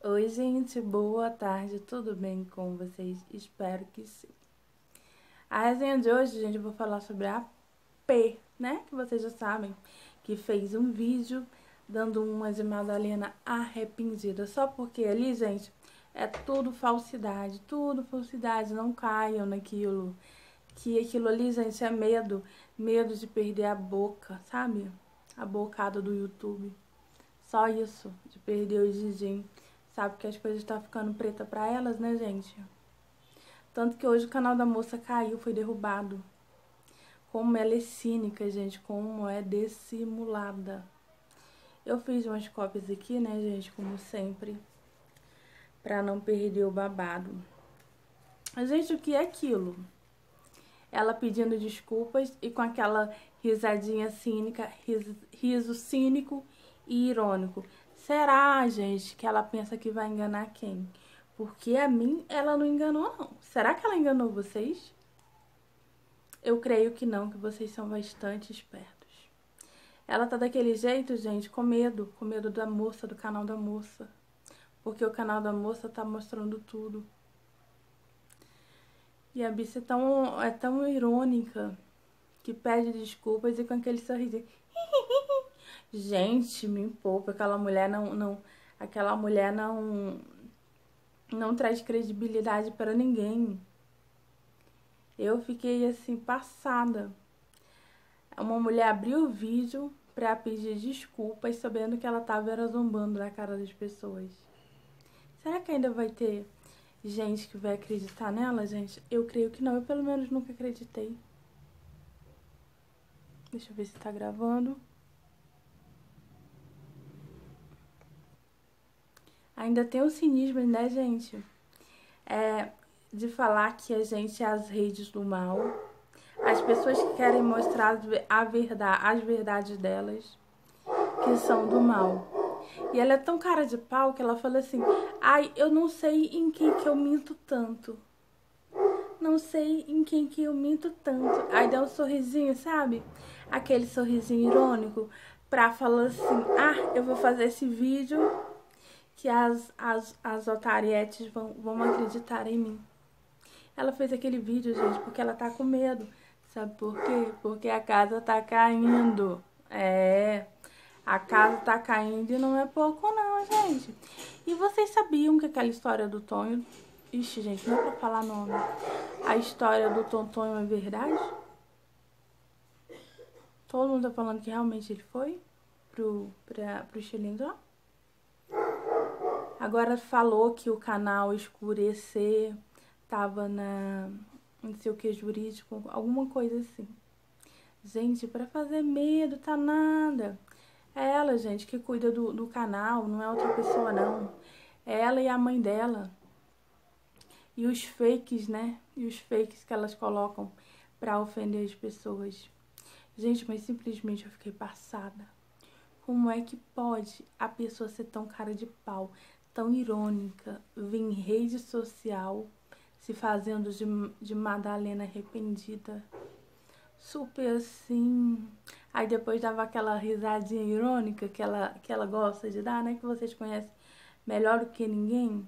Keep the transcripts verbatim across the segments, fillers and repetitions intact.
Oi, gente, boa tarde, tudo bem com vocês? Espero que sim. A resenha de hoje, gente, eu vou falar sobre a P, né? Que vocês já sabem, que fez um vídeo dando uma de Madalena arrependida. Só porque ali, gente, é tudo falsidade, tudo falsidade, não caiam naquilo. Que aquilo ali, gente, é medo, medo de perder a boca, sabe? A bocada do YouTube. Só isso, de perder o Gigim. Sabe que as coisas estão ficando preta pra elas, né, gente? Tanto que hoje o canal da moça caiu, foi derrubado. Como ela é cínica, gente, como é dissimulada. Eu fiz umas cópias aqui, né, gente, como sempre, pra não perder o babado. Gente, o que é aquilo? Ela pedindo desculpas e com aquela risadinha cínica, riso, riso cínico e irônico. Será, gente, que ela pensa que vai enganar quem? Porque a mim ela não enganou, não. Será que ela enganou vocês? Eu creio que não, que vocês são bastante espertos. Ela tá daquele jeito, gente, com medo, com medo da moça, do canal da moça. Porque o canal da moça tá mostrando tudo. E a bicha é tão, é tão irônica que pede desculpas e com aquele sorrisinho. Gente, me poupa, aquela mulher não, não, aquela mulher não, não traz credibilidade para ninguém. Eu fiquei assim passada. Uma mulher abriu o vídeo para pedir desculpas, sabendo que ela estava zombando na cara das pessoas. Será que ainda vai ter gente que vai acreditar nela, gente? Eu creio que não. Eu pelo menos nunca acreditei. Deixa eu ver se tá gravando. Ainda tem o cinismo, né, gente? É, de falar que a gente é as redes do mal. As pessoas que querem mostrar a verdade, as verdades delas, que são do mal. E ela é tão cara de pau que ela fala assim: ai, eu não sei em quem que eu minto tanto. Não sei em quem que eu minto tanto. Aí dá um sorrisinho, sabe? Aquele sorrisinho irônico pra falar assim: ah, eu vou fazer esse vídeo que as, as, as otarietes vão, vão acreditar em mim. Ela fez aquele vídeo, gente, porque ela tá com medo. Sabe por quê? Porque a casa tá caindo. É, a casa tá caindo e não é pouco não, gente. E vocês sabiam que aquela história do Tonho... Ixi, gente, não é pra falar nome. A história do Tontonho é verdade? Todo mundo tá falando que realmente ele foi pro, pra, pro Xilindró? Agora falou que o canal Escurecer tava na... não sei o que, jurídico, alguma coisa assim. Gente, pra fazer medo, tá nada. É ela, gente, que cuida do, do canal, não é outra pessoa, não. É ela e a mãe dela. E os fakes, né? E os fakes que elas colocam pra ofender as pessoas. Gente, mas simplesmente eu fiquei passada. Como é que pode a pessoa ser tão cara de pau, tão irônica, vir em rede social se fazendo de, de Madalena arrependida? Super assim. Aí depois dava aquela risadinha irônica que ela, que ela gosta de dar, né? Que vocês conhecem melhor do que ninguém.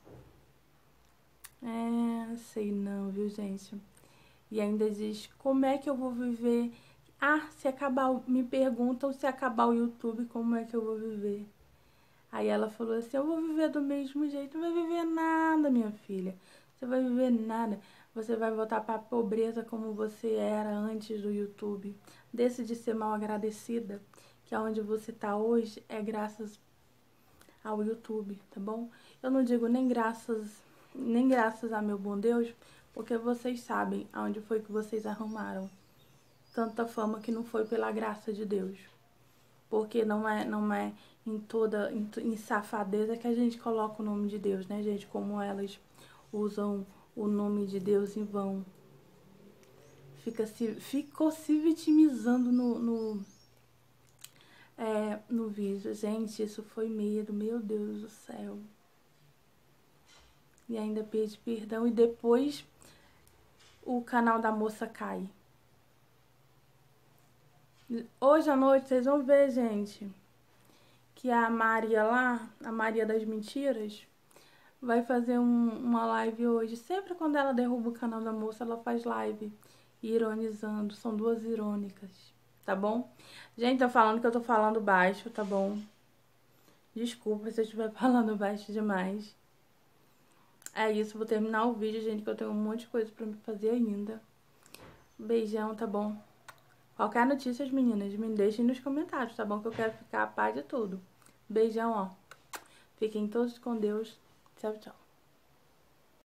É, sei não, viu, gente? E ainda diz, como é que eu vou viver? Ah, se acabar, me perguntam se acabar o YouTube, como é que eu vou viver? Aí ela falou assim, eu vou viver do mesmo jeito. Não vai viver nada, minha filha. Você vai viver nada. Você vai voltar para a pobreza como você era antes do YouTube. Deixe de ser mal agradecida, que aonde você tá hoje é graças ao YouTube, tá bom? Eu não digo nem graças, nem graças a meu bom Deus, porque vocês sabem aonde foi que vocês arrumaram tanta fama que não foi pela graça de Deus. Porque não é, não é em toda, em, em safadeza que a gente coloca o nome de Deus, né, gente? Como elas usam o nome de Deus em vão. Fica se, ficou se vitimizando no, no, é, no vídeo. Gente, isso foi medo, meu Deus do céu. E ainda pede perdão e depois o canal da moça cai. Hoje à noite vocês vão ver, gente, que a Maria lá, a Maria das Mentiras, vai fazer um, uma live hoje. Sempre quando ela derruba o canal da moça, ela faz live ironizando. São duas irônicas, tá bom? Gente, tô falando que eu tô falando baixo, tá bom? Desculpa se eu estiver falando baixo demais. É isso, vou terminar o vídeo, gente, que eu tenho um monte de coisa pra me fazer ainda. Beijão, tá bom? Qualquer notícia, meninas, me deixem nos comentários, tá bom? Que eu quero ficar a par de tudo. Beijão, ó. Fiquem todos com Deus. Tchau, tchau.